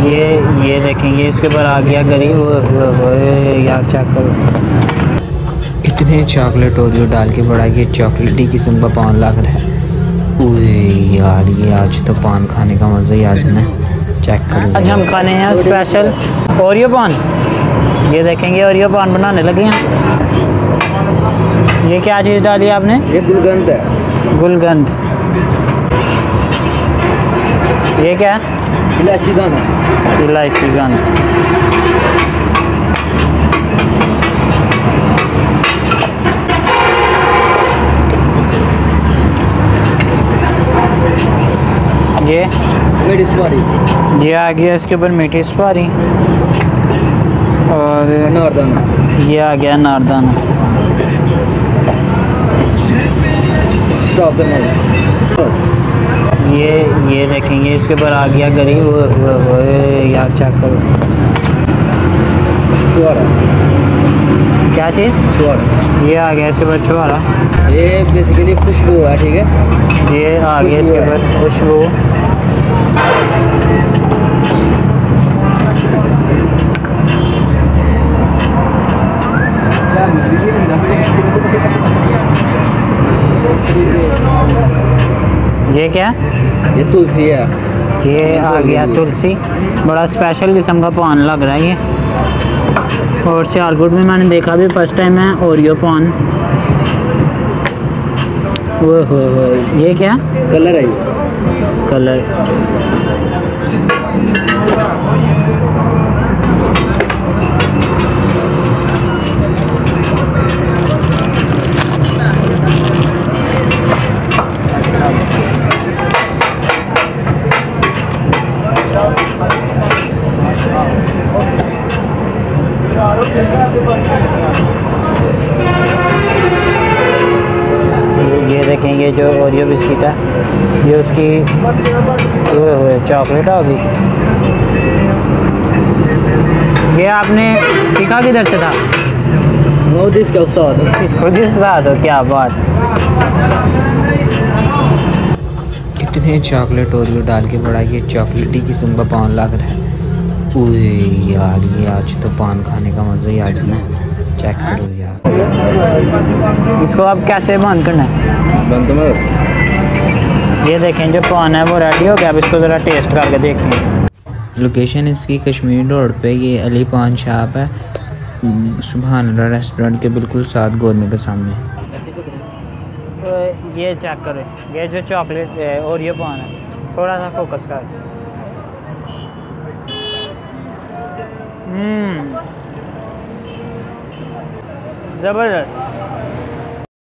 ये देखेंगे इसके ऊपर आ गया गरीब यार, चेक करो। इतने चॉकलेट ओरियो डाल के बड़ा ये चॉकलेटी किस्म का पान लग रहा है। ओए यार ये आज तो पान खाने का मज़ा ही आ जाना है। चेक करो। आज हम खाने हैं स्पेशल ओरियो पान। ये देखेंगे ओरियो पान बनाने लगे हैं। ये क्या चीज़ डाली आपने? ये गुलगंद है। गुलगंद। ये क्या है? इलायची दाना। इलायची गंद। ये मीठी सुपारी। ये आ गया इसके ऊपर मीठी सुपारी और अनारदाना। ये आ गया अनारदाना। स्टॉप देना। ये देखेंगे इसके ऊपर आ गया गरीब यार, चेक करो। छुआरा। क्या चीज़? छुआरा। ये आ गया इसके ऊपर छुआरा। ये बेसिकली खुशबू है, ठीक है। ये आ गया इसके ऊपर खुशबू। ये क्या? ये तुलसी है। ये आ गया तुलसी। बड़ा स्पेशल किस्म का पान लग रहा है ये। और सियालकोट में मैंने देखा भी फर्स्ट टाइम है ओरियो पान। वो हो ये क्या कलर है? ये कलर। ये देखेंगे जो ओरियो बिस्किट है, ये उसकी चॉकलेट होगी। ये आपने सीखा किधर से था? मोदी इसका उस्ताद। खुद ही उस्ताद हो? क्या बात। इतने चॉकलेट ओरियो डाल के बड़ा ये चॉकलेटी किस्म का पान लग रहा है। ओए यार ये आज तो पान खाने का मज़ा ही आ जाना है। चेक करो यार। इसको अब कैसे बंद करना है? बंद में। ये देखें जो पान है वो रेडी हो गया। अब इसको ज़रा टेस्ट करके देखें। लोकेशन इसकी कश्मीर रोड पे ये अली पान शॉप है, सुभान अल्लाह रेस्टोरेंट के बिल्कुल साथ गोरमे के सामने। तो ये चेक करें, ये जो चॉकलेट ओरियो पान है, थोड़ा सा फोकस कर। ज़बरदस्त।